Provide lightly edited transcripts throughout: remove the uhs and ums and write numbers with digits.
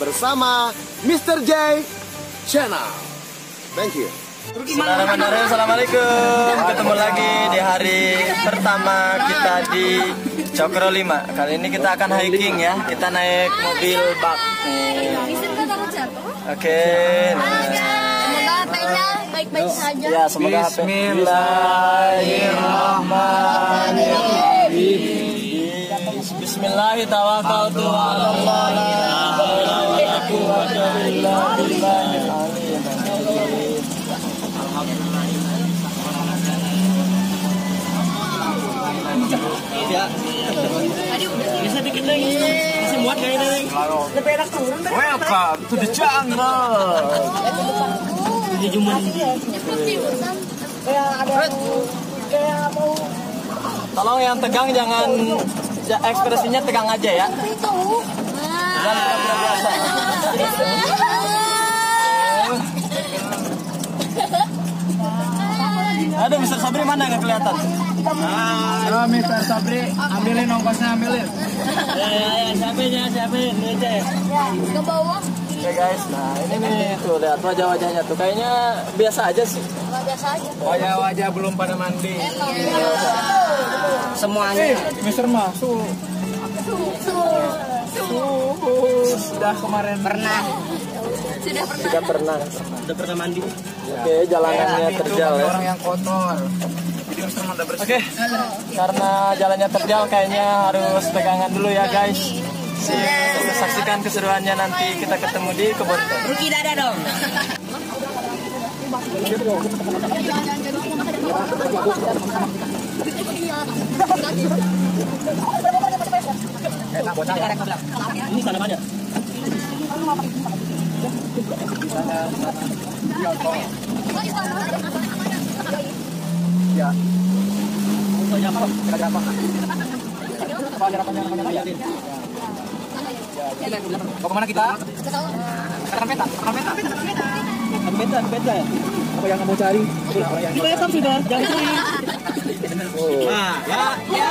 bersama Mr. J Channel. Thank you. Bismillahirrahmanirrahim. Assalamualaikum. Ketemu lagi di hari pertama kita di Cokro 5. Kali ini kita akan hiking ya. Kita naik mobil bak. Oke. Semoga HP-nya baik-baik saja. Ya, semoga HP. Bismillahirrahmanirrahim. Bismillahirrahmanirrahim. Ya. Bisa dikit lagi. Masih muat gak ini? Lebih enak turun. Welcome to the jungle. Ini cuma tolong yang tegang jangan ekspresinya tegang aja ya. Jangan biasa. Aduh, Mr. Sabri mana nggak kelihatan? Mr. Sabri, ambilin ongkosnya, ambilin. Siapin ini aja ya. Ke bawah. Oke guys, nah ini nih tuh lihat wajah-wajahnya tuh kayaknya biasa aja sih. Biasa aja. Wajah-wajah belum pada mandi. Semuanya. Mr. Masuk. Sudah kemarin pernah. Sudah pernah mandi. Oke, jalanannya terjal ya. Orang yang kotor. Jadi Mr. Manda bersih. Oke, karena jalannya terjal kayaknya harus pegangan dulu ya guys. Saksikan keseruannya nanti kita ketemu di kebun teh. Ruki dada dong. Ini tanamannya. Ya. Mau kemana kita? Katakan peta. Peta ya. Apa yang kamu cari? Kita sudah, jangan sulit. Nah, ya.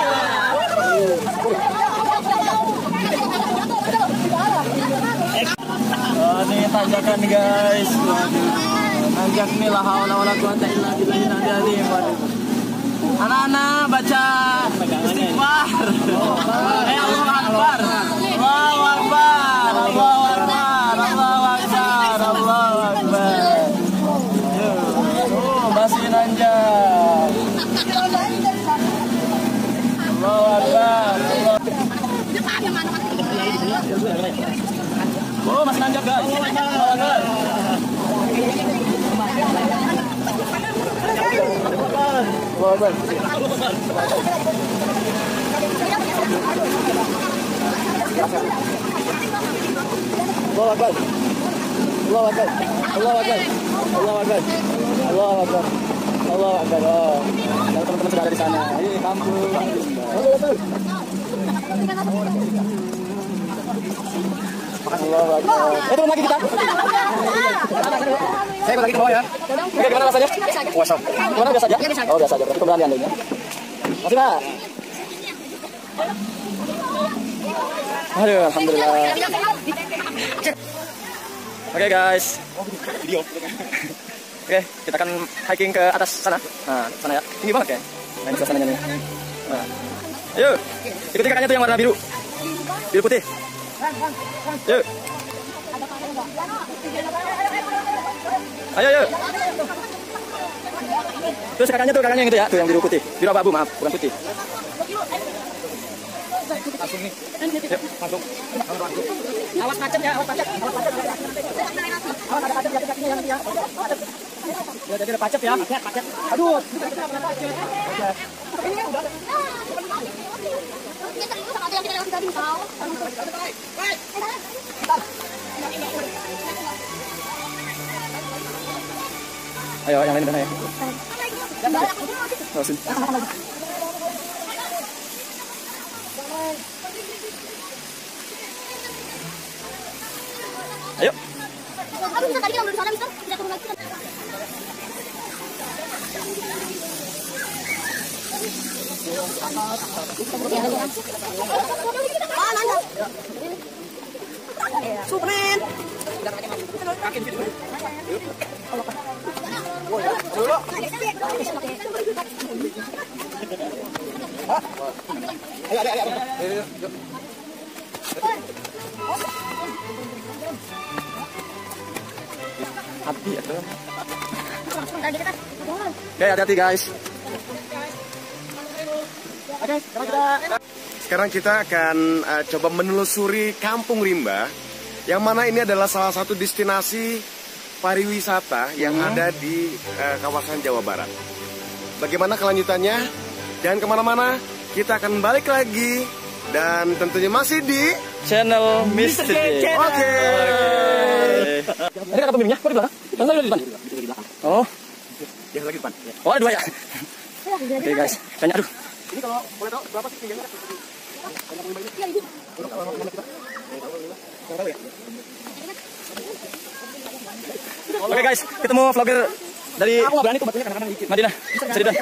Oh, ini tanjakan guys. Nanjak nih la haula wala quwata illa billahil azim. Anak-anak baca istighfar. Allahu akbar. Allahu akbar. Allahu akbar. Allahu akbar. Allahu akbar. Masih nanjak. Allahu akbar. Oh, masih nanjak guys. Allahu akbar. Allahu akbar. Allahu akbar. Allahu akbar. Allahu akbar. Allahu akbar. Allahu akbar. Allahu akbar. Oh, teman-teman sudah ada di sana. Ini kampung. Allahu akbar. Allahu akbar. Turun lagi kita. Saya ikut lagi ke bawah ya. Oke, gimana rasanya? Puasa. Gimana biasa aja? Oh, biasa aja. Berarti pemberanian ini. Masih Pak. Aduh, alhamdulillah. Oke guys. Video. Oke, kita akan hiking ke atas sana. Nah, sana ya. Tinggi banget ya. Nah, ini suasananya nih. Nah. Ayo. Ikuti kakaknya tuh yang warna biru. Biru putih. Yuk. Ayo. Terus kakaknya yang itu ya, tuh yang biru putih. Biru abu-abu, maaf, bukan putih. Langsung nih. Yuk, Masuk. Awas macet ya, awas macet. Awas ada macet kakinya yang dia. Ya, jadi ada pacet ya. Macet. Aduh. Ayo, yang lain mana ya? Oh, sini. Ayo. Tadi kita belum sana, Mister. Tidak turun lagi. Superman. Hati atau? Oke, hati-hati guys. Sekarang kita akan coba menelusuri Kampung Rimba, yang mana ini adalah salah satu destinasi pariwisata yang ada di kawasan Jawa Barat. Bagaimana kelanjutannya? Jangan kemana-mana, kita akan balik lagi dan tentunya masih di Channel Mr. J. Oke. Ini kata pemimpinnya, kok di belakang? Yang lagi di depan. Oh, Yang lagi depan. oh ada dua ya. Oke guys, banyak aduh. Ini kalau boleh tahu berapa sih tingginya? Oke guys, ketemu vlogger dari Madinah. Seridan.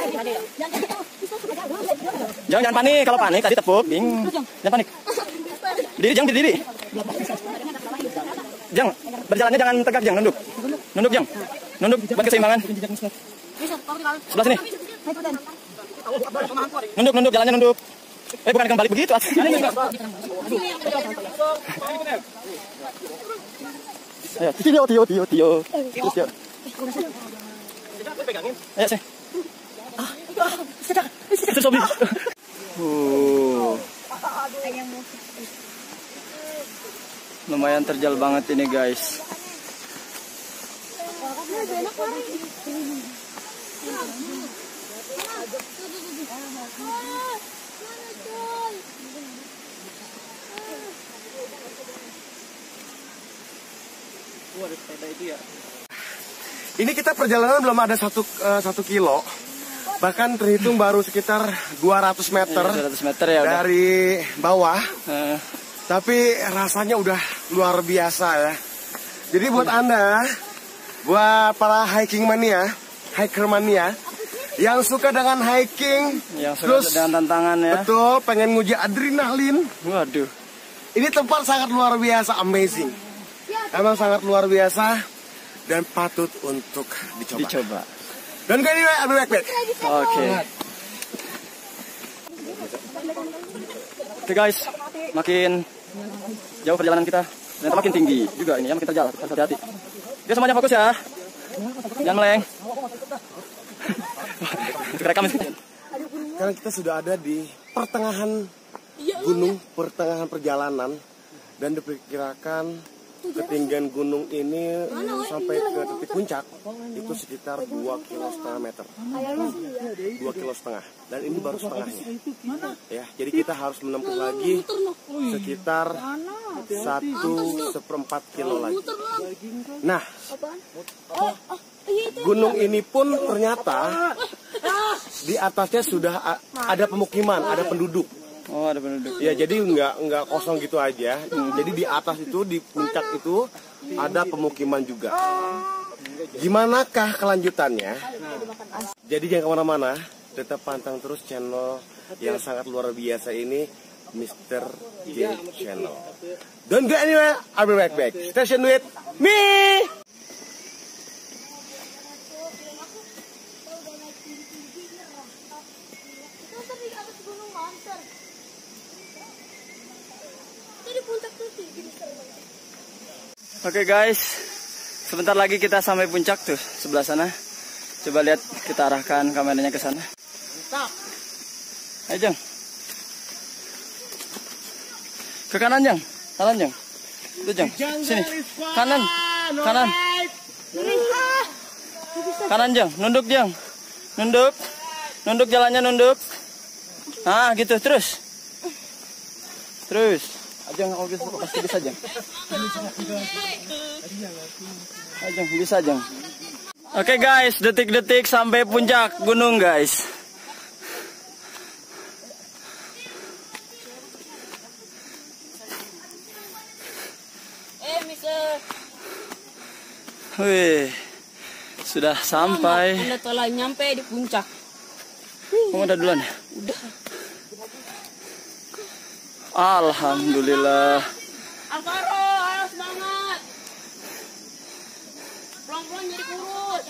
Jangan panik, kalau panik tadi tepuk, jangan panik. Berdiri, jangan berdiri. Jangan, berjalannya jangan tegak, jangan nunduk. Nunduk, jangan. Nunduk, buat keseimbangan. Sebelah sini. Nunduk, nunduk, jalannya nunduk. Bukan kembali begitu. Ayo, Tio. Ayo, sih. Lumayan terjal banget ini guys. Ini kita perjalanan belum ada 1 kilo, bahkan terhitung baru sekitar 200 meter, 200 meter ya udah. dari bawah. Tapi rasanya udah luar biasa ya. Jadi buat Anda, buat para hiking mania, hiker mania yang suka dengan hiking, yang suka dengan tantangan ya. Betul, pengen nguji adrenalin. Waduh. Ini tempat sangat luar biasa, amazing. Emang sangat luar biasa dan patut untuk dicoba. Dan kali ini I'll be back. Oke. Oke guys, makin jauh perjalanan kita, ternyata makin tinggi juga ini ya, makin terjal, harus hati-hati. Oke, semuanya fokus ya, jangan meleng. Untuk rekam ini. Sekarang kita sudah ada di pertengahan gunung, pertengahan perjalanan, dan diperkirakan ketinggian gunung ini sampai ke titik puncak itu sekitar 2,5 meter. 2,5 dan ini baru setengahnya. Ya, jadi kita harus menempuh lagi sekitar 1/4 kilo lagi. Nah, gunung ini pun ternyata di atasnya sudah ada pemukiman, ada penduduk. Oh, ada penduduk. Ya, jadi nggak kosong gitu aja. Jadi di atas itu, di puncak itu ada pemukiman juga. Gimanakah kelanjutannya? Jadi jangan kemana-mana, tetap pantang terus channel yang sangat luar biasa ini, Mr. J Channel. Don't go anywhere, I'll be right back. Station with me. Oke guys, sebentar lagi kita sampai puncak tuh sebelah sana. Coba lihat, kita arahkan kameranya ke sana. Ayo Jang, ke kanan Jang, kanan Jang, itu Jang, sini, kanan, kanan Jang, nunduk Jang, nunduk jalannya nunduk. Ah gitu terus. Ajang, pasti bisa Jang. Ajang, bisa Jang. Oke guys, detik-detik sampai puncak gunung guys. Wih, sudah sampai. Udah telah nyampe di puncak. Kamu udah duluan ya? Udah. Alhamdulillah. Alvaro, pelan-pelan jadi kurus.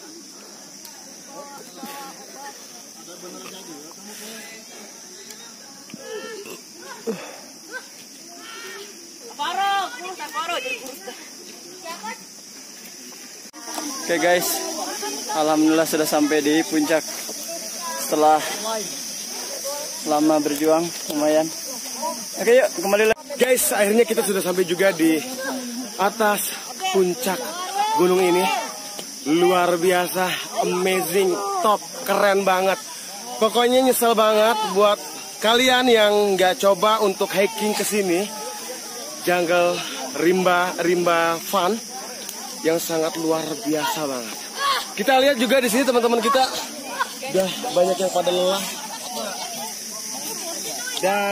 Oke guys, alhamdulillah sudah sampai di puncak setelah lama berjuang lumayan. Oke yuk kembali lagi. Guys, akhirnya kita sudah sampai juga di atas puncak gunung ini. Luar biasa, amazing, top, keren banget. Pokoknya nyesel banget buat kalian yang nggak coba untuk hiking ke sini. Jungle rimba fun yang sangat luar biasa banget. Kita lihat juga di sini teman-teman kita udah banyak yang pada lelah. Dan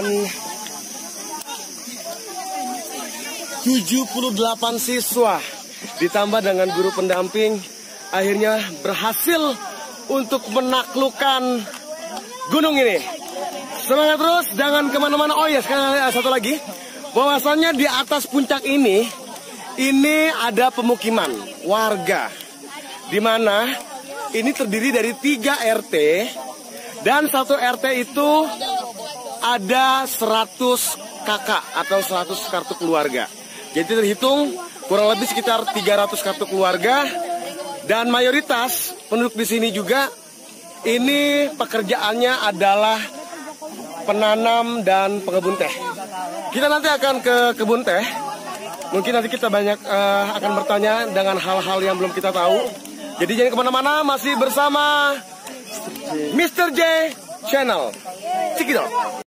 78 siswa ditambah dengan guru pendamping akhirnya berhasil untuk menaklukkan gunung ini. Semangat terus, jangan kemana-mana. Oh ya, sekali satu lagi, bahwasannya di atas puncak ini ada pemukiman warga, di mana ini terdiri dari 3 RT dan 1 RT itu ada 100 kakak atau 100 kartu keluarga. Jadi terhitung kurang lebih sekitar 300 kartu keluarga, dan mayoritas penduduk di sini juga ini pekerjaannya adalah penanam dan pengebun teh. Kita nanti akan ke kebun teh. Mungkin nanti kita banyak akan bertanya dengan hal-hal yang belum kita tahu. Jadi jangan kemana-mana, masih bersama Mr. J Channel. Cekidot.